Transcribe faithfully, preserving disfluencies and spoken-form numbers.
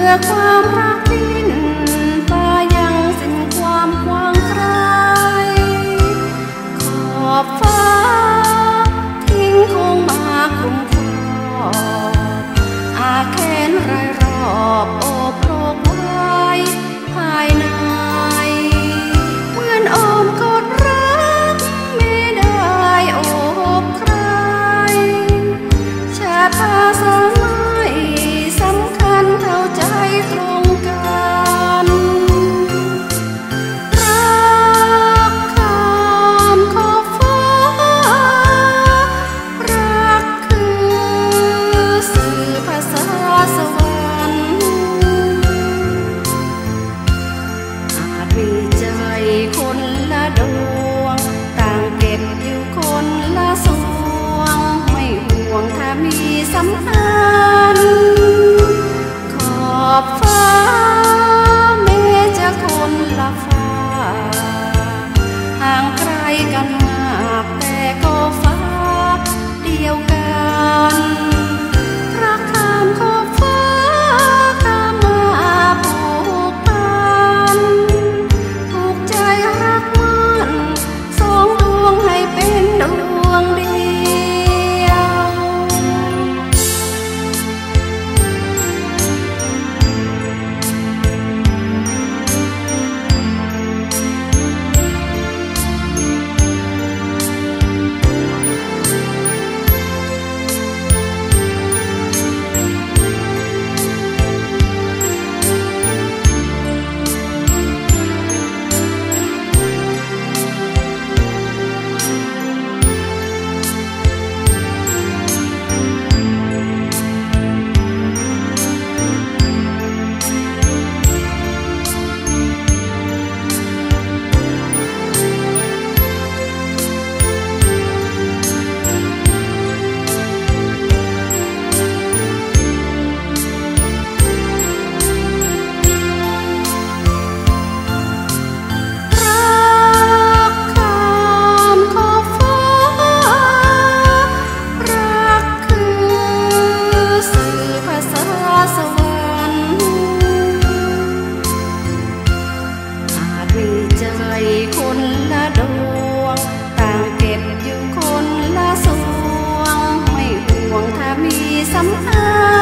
อความรักดิ้นไปยังสิ้นความกว้างไกลขอบฟ้าทิ้งคงมาคุ้มครองอาแขนรายรอบโอบโรคไว้ภายในเหมือนอ้อมกอดรักไม่ได้โอบใครชาตาสมัยสำคัญเท่าใจตรงกันรักข้ามขอบฟ้ารักคือสื่อภาษาสวรรค์อาจมีใจคนละดวงต่างเก็บอยู่คนละสวงไม่ห่วงถ้ามีสัมพันธ์ขอบฟ้าแม้จะคนละฟ้าห่างไกลกันมากแต่ก็ฟ้าเดียวกันรักข้ามขอบฟ้าข้ามมาผูกพันผูกใจรักมันสองดวงให้เป็นดวงเดียว สัมพั